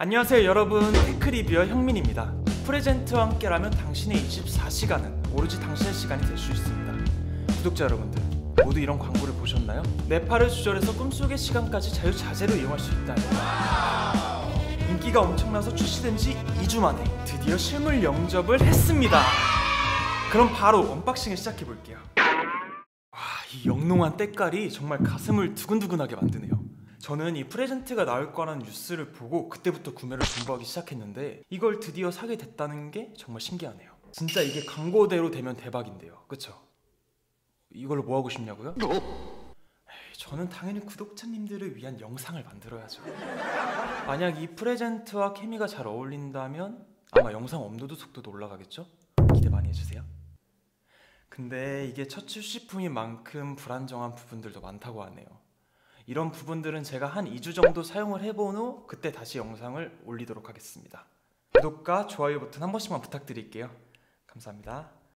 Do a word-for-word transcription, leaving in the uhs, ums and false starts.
안녕하세요 여러분, 테크리뷰어 형민입니다. 프레젠트와 함께라면 당신의 이십사 시간은 오로지 당신의 시간이 될 수 있습니다. 구독자 여러분들, 모두 이런 광고를 보셨나요? 내 팔을 조절해서 꿈속의 시간까지 자유자재로 이용할 수 있다니. 인기가 엄청나서 출시된 지 이 주 만에 드디어 실물 영접을 했습니다. 그럼 바로 언박싱을 시작해볼게요. 와, 이 영롱한 때깔이 정말 가슴을 두근두근하게 만드네요. 저는 이 프레젠트가 나올 거라는 뉴스를 보고 그때부터 구매를 공부하기 시작했는데 이걸 드디어 사게 됐다는 게 정말 신기하네요. 진짜 이게 광고대로 되면 대박인데요, 그쵸? 이걸로 뭐 하고 싶냐고요? 에이, 저는 당연히 구독자님들을 위한 영상을 만들어야죠. 만약 이 프레젠트와 케미가 잘 어울린다면 아마 영상 업로드 속도도 올라가겠죠? 기대 많이 해주세요. 근데 이게 첫 출시품인 만큼 불안정한 부분들도 많다고 하네요. 이런 부분들은 제가 한 이 주 정도 사용을 해본 후 그때 다시 영상을 올리도록 하겠습니다. 구독과 좋아요 버튼 한 번씩만 부탁드릴게요. 감사합니다.